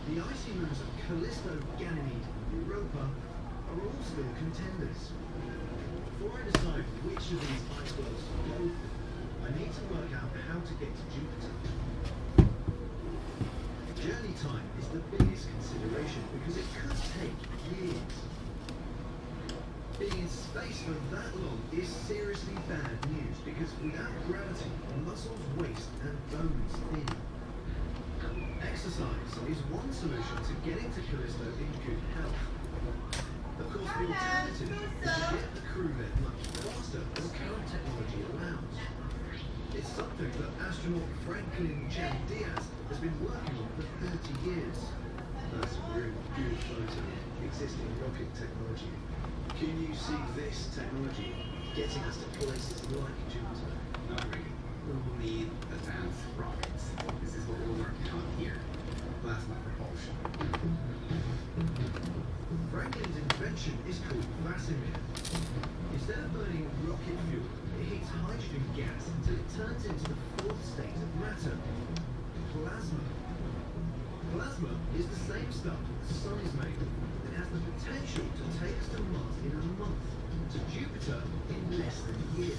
The icy moons of Callisto, Ganymede, and Europa are all still contenders. Before I decide which of these ice worlds to go for, I need to work out how to get to Jupiter. Journey time is the biggest consideration because it could take years. Being in space for that long is seriously bad news because without gravity, muscles waste and bones thin. Exercise is one solution to getting to Callisto in good health. Of course, the alternative is to get the crew there much faster than current technology allows. It's something that astronaut Franklin Chen Diaz has been working on for 30 years. That's a really good photo of existing rocket technology. Can you see this technology getting us to places like Jupiter? Not really. We will need advanced rockets. This is what we're working on here. Plasma propulsion. Franklin's invention is called Vasimir. Instead of burning rocket fuel, it heats hydrogen gas until it turns into the fourth state of matter, plasma. Plasma is the same stuff the sun is made of. It has the potential to take us to Mars in a month, to Jupiter in less than a year.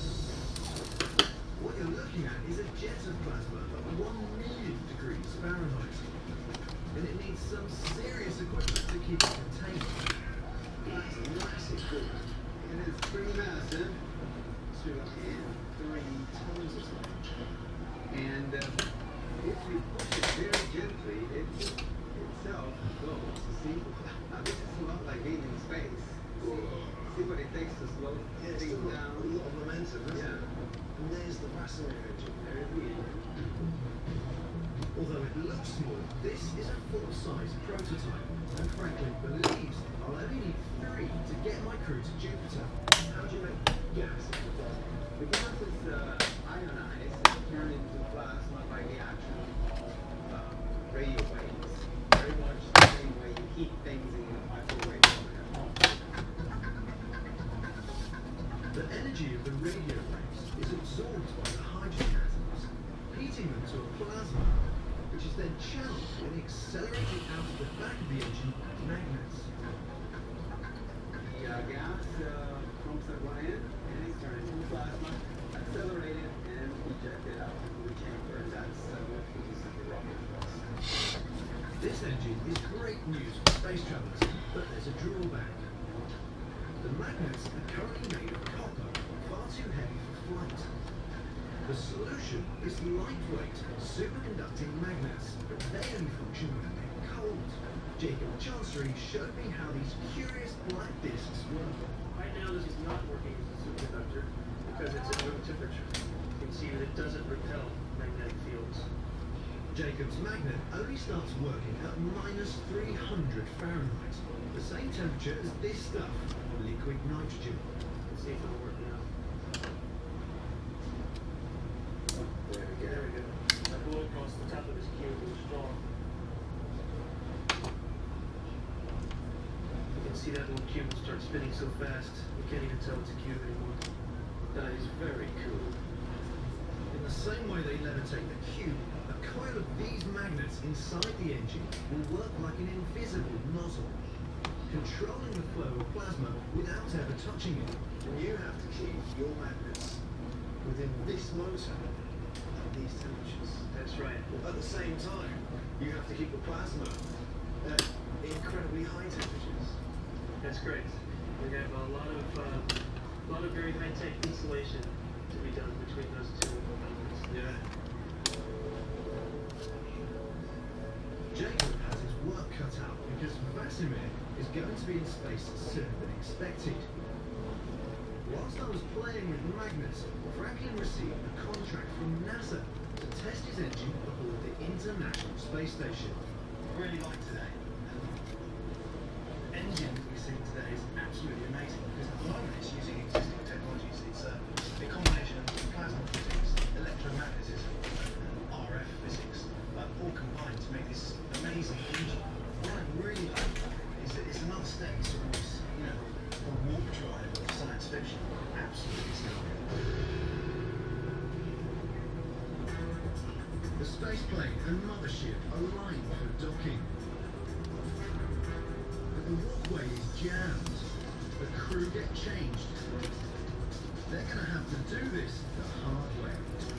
What you're looking at is a jet of plasma at 1 million degrees Fahrenheit. And it needs some serious equipment to keep it contained. That's a massive thing. And it's pretty massive. It's about 3 tons or something. And if you push it very gently, it itself goes. See? This is a lot like being in space. See what it takes to slow things down? A lot of momentum, isn't it? And there's the Vasimir engine. There it is. Although it looks small, this is a full-size prototype, and Franklin believes I'll only need 3 to get my crew to Jupiter. How do you make gas? The gas is ionized, turned into plasma by the action of radio waves. Very much the same way you heat things in a microwave oven at home. The energy of the radio waves is absorbed by the hydrogen atoms, heating them to a plasma, which is then channeled and accelerated out of the back of the engine by magnets. The gas pumps at one end and it's turned into plasma, accelerated and ejected out into the chamber. And that's what produces the rocket force. This engine is great news for space travelers, but there's a drawback. The magnets are currently made of copper, far too heavy for flight. The solution is lightweight, superconducting magnets, but they only function when they're cold. Jacob Chancery showed me how these curious black discs work. Right now this is not working as a superconductor because it's at room temperature. You can see that it doesn't repel magnetic fields. Jacob's magnet only starts working at -300 Fahrenheit, the same temperature as this stuff, liquid nitrogen. Let's see if it'll work now. There we go. There we go. I blew across the top of this cube with a straw. You can see that little cube will start spinning so fast, you can't even tell it's a cube anymore. That is very cool. In the same way they levitate the cube, a coil of these magnets inside the engine will work like an invisible nozzle, controlling the flow of plasma without ever touching it. And you have to keep your magnets within this motor at these temperatures. That's right. At the same time, you have to keep the plasma at incredibly high temperatures. That's great. We have a lot of very high-tech insulation to be done between those two elements. Yeah. Jacob has his work cut out because Vasimir is going to be in space sooner than expected. Whilst I was playing with magnets, Franklin received a contract from NASA to test his engine aboard the International Space Station. Really like today. The engine we see today is absolutely amazing because at the moment it's using existing technologies. It's a combination of plasma physics, electromagnetism, and RF physics, all combined to make this amazing engine. What I really like is that it's another step towards, the warp drive of science fiction. Absolutely stunning. The spaceplane and mothership align for docking. But the walkway is jammed. The crew get changed. They're going to have to do this the hard way.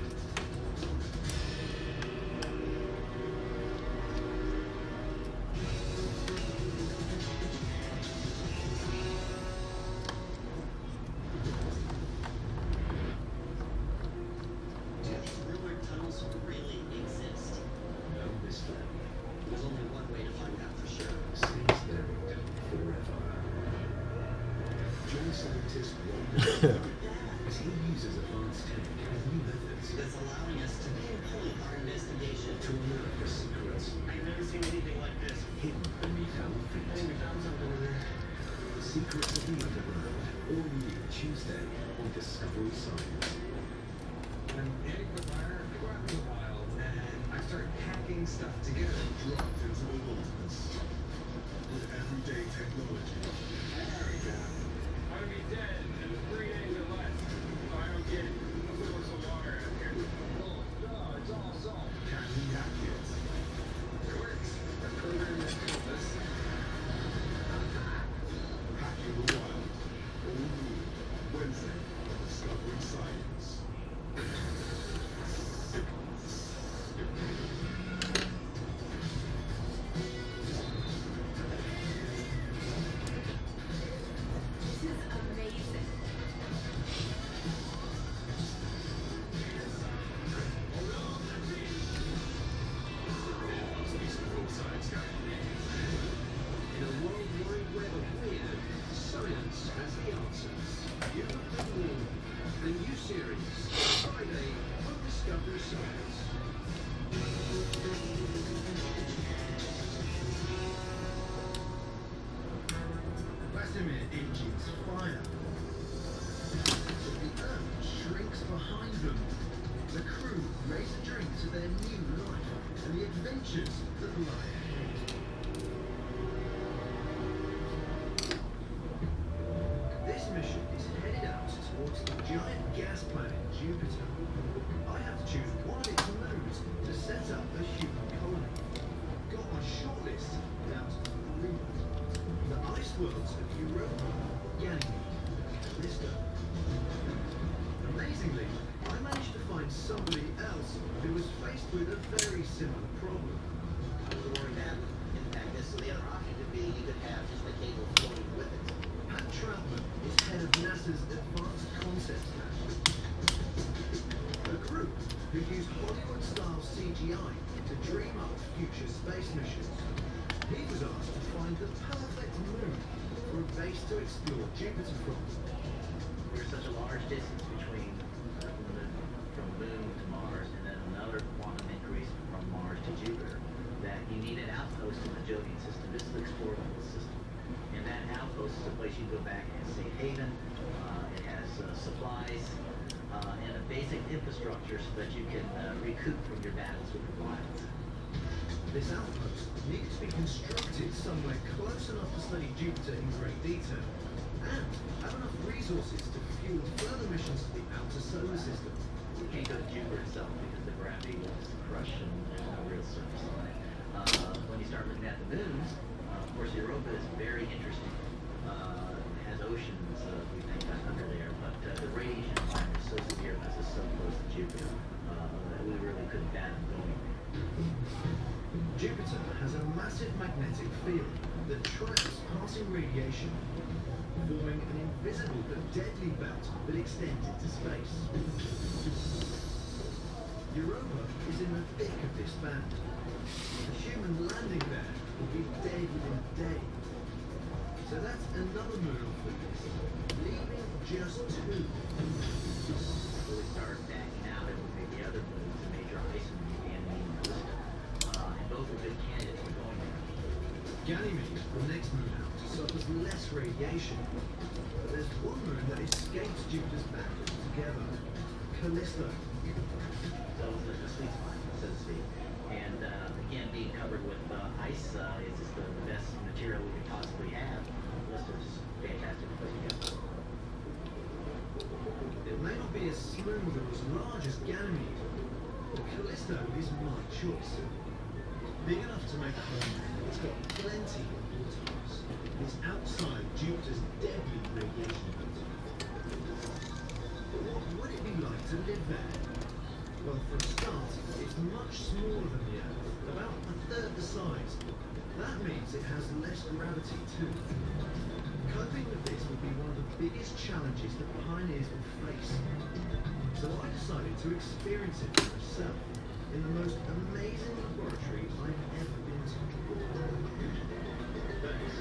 Scientist as he uses advanced tech and new methods that's allowing us to pinpoint our investigation to unearth the secrets I've never seen anything like this. hidden beneath our I think feet. we found something in there. The secrets of the underground, all new Tuesday on Discovery Science. I'm heading for fire, I go out in the wild, and I start hacking stuff together. Dropped into the wilderness with everyday technology. There we go. I'm gonna be dead in 3 days or less. I don't get it. Let's pour some water out here. Oh, no, it's all salt. Can we hack it? It works. I programmed that compass. Hacking the wild. All new Wednesday on Discovery Science. This is amazing. In a worldwide web of weird, science has the answers. You have been warned. The new series, Friday on Discovery Science. Vladimir engines fire. But the Earth shrinks behind them. The crew raise a drink to their new life and the adventures that lie ahead. This mission is headed out towards the giant gas planet Jupiter. I have to choose one of its moons to set up a human colony. Got my shortlist down to 3. The ice worlds of Europa, Ganymede, and Callisto. Amazingly, I managed to find somebody else who was faced with a very similar problem. I was worried that, in fact, this the other option could be you could have just the cable floating with it. Pat Troutman is head of NASA's Advanced Concepts Lab. A group who used Hollywood-style CGI to dream up future space missions. He was asked to find the perfect moon for a base to explore Jupiter from. There's such a large distance between the moon, from the moon to Mars, and then another quantum increase from Mars to Jupiter, that you need an outpost in the Jovian system. This is the explorable system. And that outpost is a place you go back and safe haven. It has supplies and a basic infrastructure so that you can recoup from your battles with the wilds. This outpost needed to be constructed somewhere close enough to study Jupiter in great detail, and have enough resources to fuel further missions to the outer solar system. You can't go to Jupiter itself because the gravity will just crush and there's no real surface on it. When you start looking at the moons, of course Europa is very interesting. It has oceans, we think, under there, but the radiation environment is so severe because it's so close to Jupiter that we really couldn't fathom going there. Jupiter has a massive magnetic field that traps passing radiation, forming an invisible but deadly belt that extends into space. Europa is in the thick of this band. A human landing there will be dead within a day. So that's another moon off the list, leaving just 2. So we started backing out and we made the other moves, the major ice and Ganymede and Callisto. And both were good candidates for going there. Ganymede, the next moon out, suffers less radiation. But there's one moon that escapes Jupiter's band altogether, Callisto. So it was the sweet spot, so to speak. And again, being covered with ice is just the best material we could possibly have. Callisto's just a fantastic place to go. It may not be as smooth or as large as Ganymede, but Callisto is my choice. It's big enough to make a home. It's got plenty of portals. It's outside Jupiter's deadly radiation belt. But what would it be like to live there? Well, for a start, it's much smaller than the Earth, about a third the size. That means it has less gravity too. Coping with this would be one of the biggest challenges that pioneers will face. So I decided to experience it for myself in the most amazing laboratory I've ever been to. Thanks.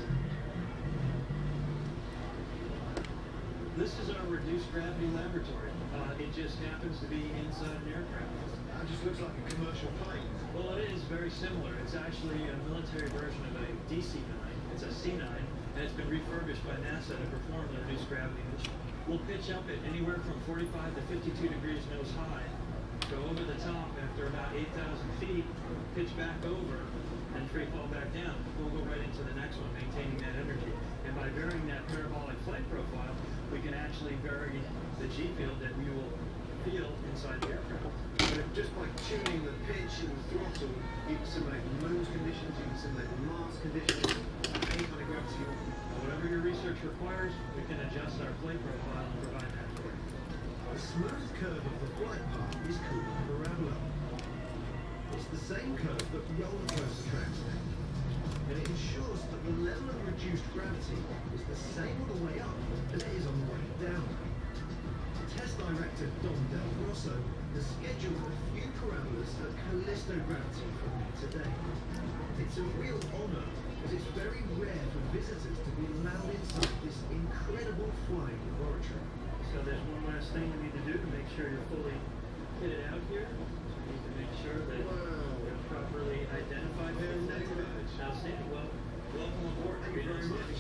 This is our reduced gravity laboratory. It just happens to be inside an aircraft. That just looks like a commercial plane. Well, it is very similar. It's actually a military version of a DC-9. It's a C-9, and it's been refurbished by NASA to perform the reduced gravity mission. We'll pitch up at anywhere from 45 to 52 degrees nose high, go over the top after about 8,000 feet, pitch back over, and free fall back down. We'll go right into the next one, maintaining that energy. And by varying that parabolic flight profile, we can actually vary the G field that we will feel inside the aircraft. But if just by tuning the pitch and the throttle, you can simulate Moon's conditions, you can simulate Mars conditions, any kind of gravity you want. Whatever your research requires, we can adjust our flight profile and provide that for you. The smooth curve of the flight path is called a parabola. It's the same curve that roller coaster tracks take, and it ensures that the level of reduced gravity is the same on the way up as it is on the way down. Test director Don Del Grosso has scheduled a few parabolas at Callisto Gravity for me today. It's a real honor, as it's very rare for visitors to be allowed inside this incredible flying laboratory. So there's one last thing we need to do to make sure you're fully kitted out here. So we need to make sure that you're properly identified. Very nice. Outstanding. Well, welcome aboard. Thank you very much.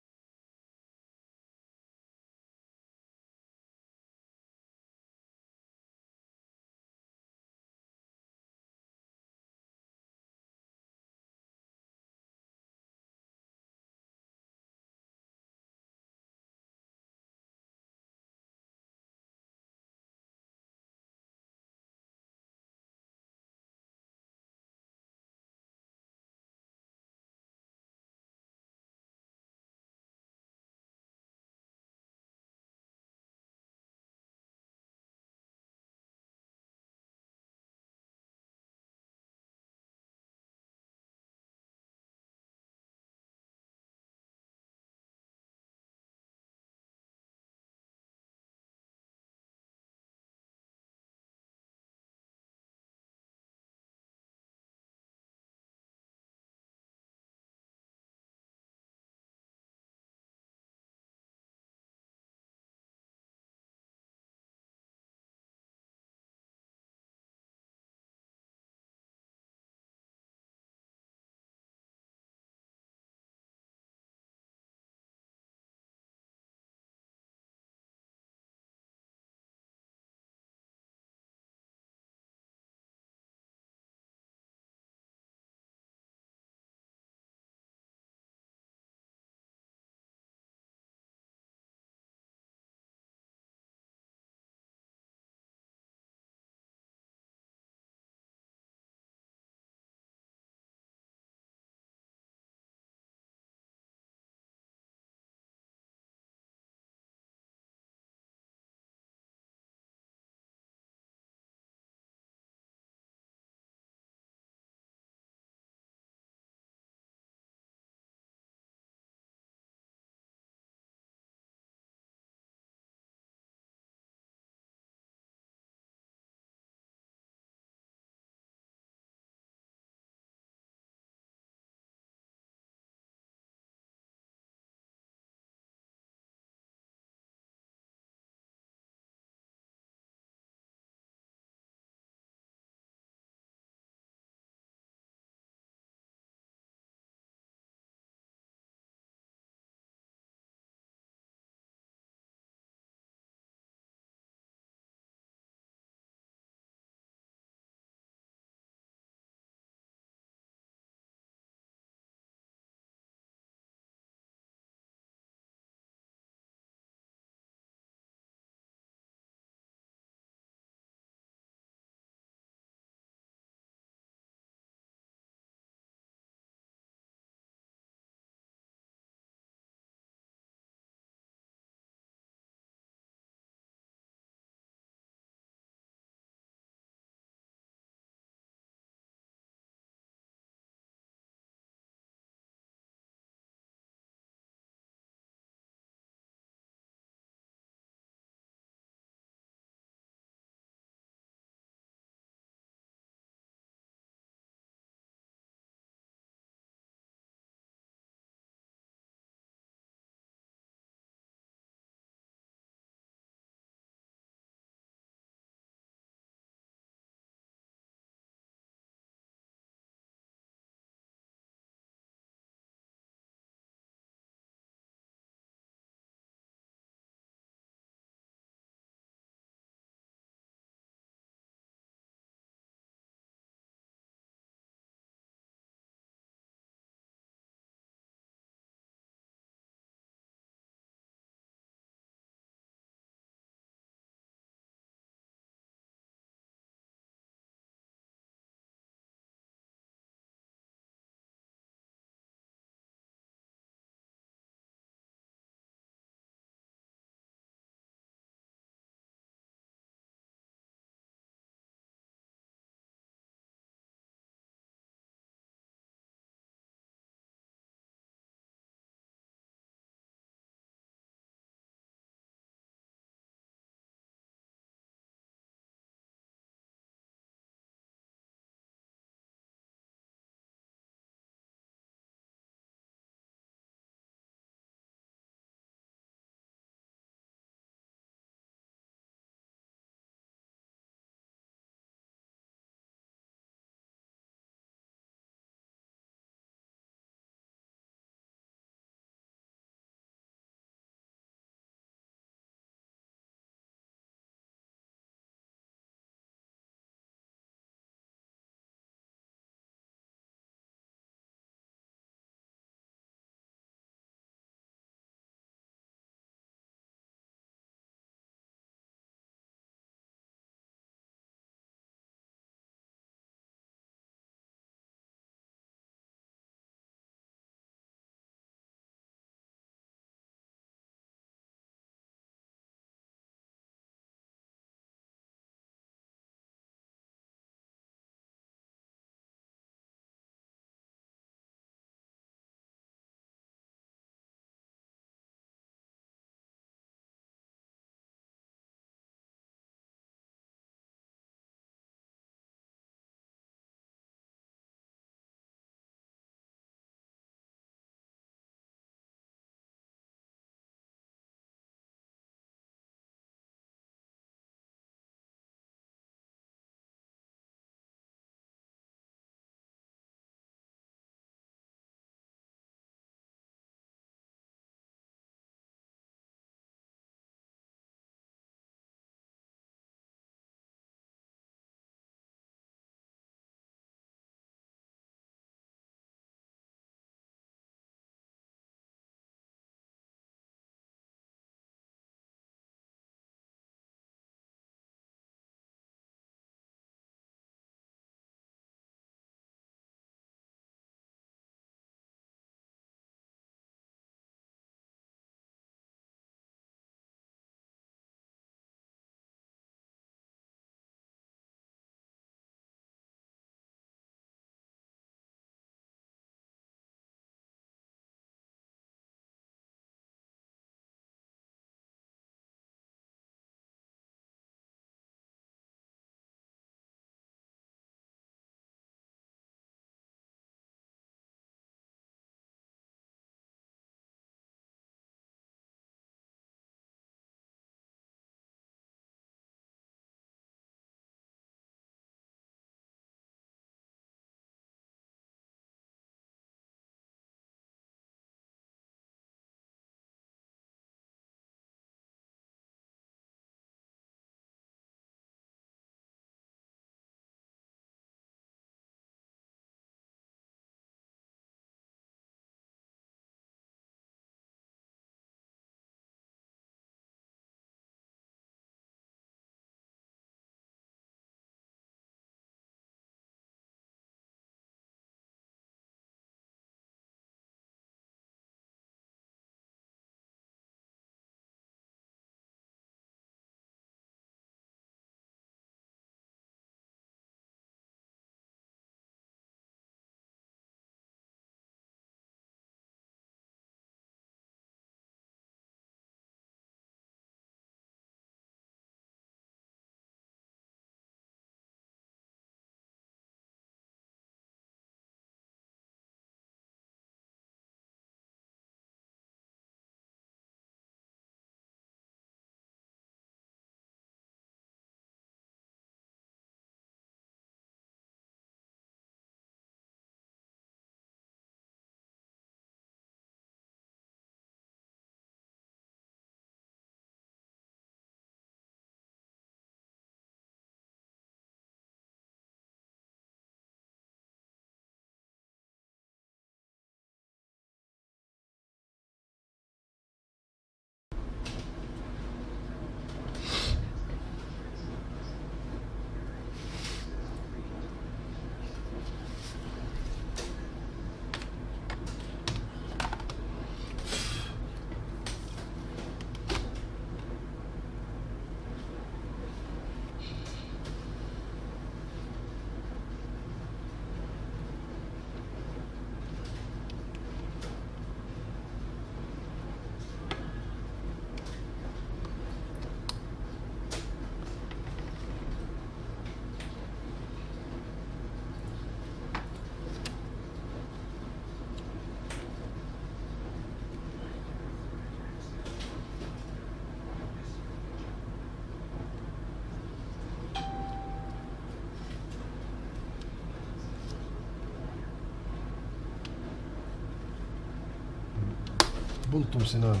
بلطم سنان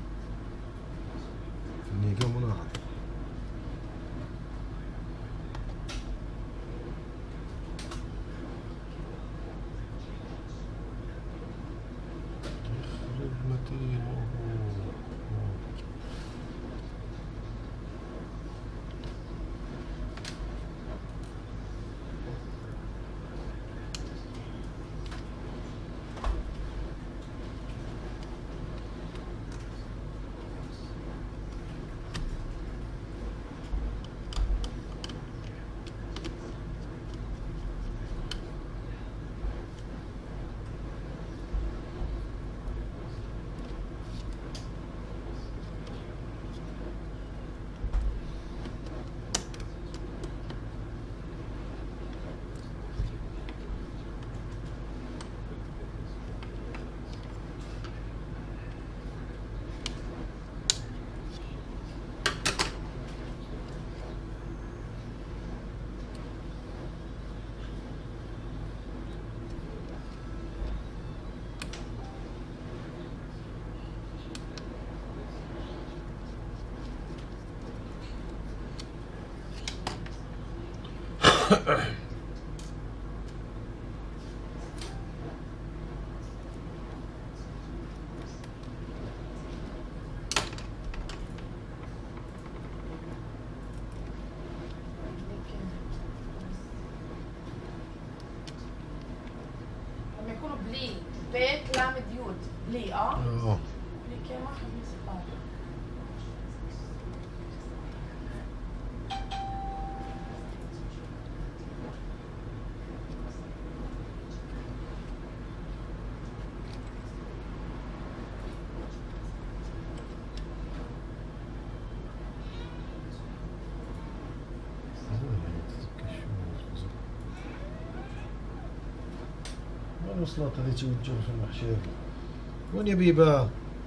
النيقة مناهض. يخرب متينه. لما يكونوا بلي بيت لامد يود بلي بلي كي ما حد يسقط. وين وصلت هذيك وتجر في المحشر؟ وين يا بيبا؟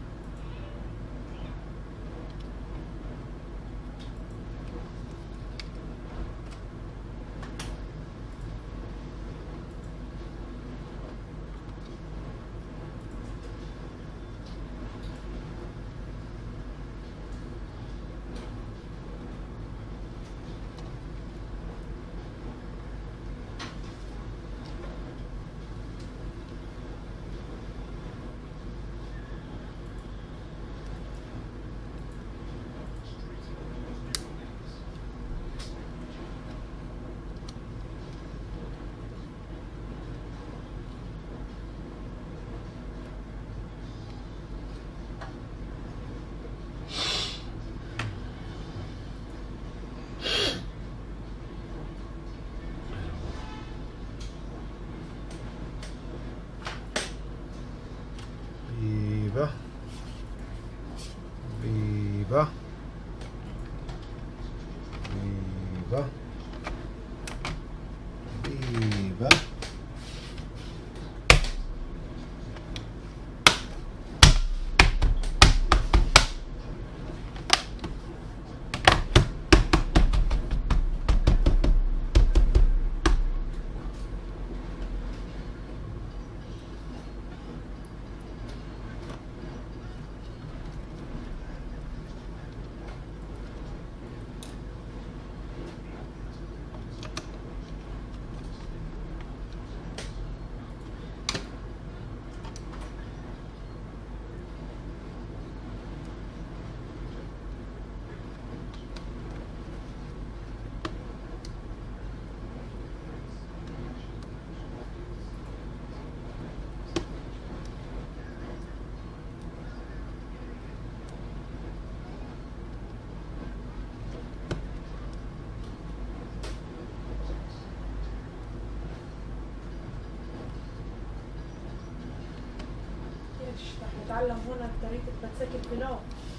بيبا بيبا بيبا بيبا نتعلم هنا طريقة مسك البلو.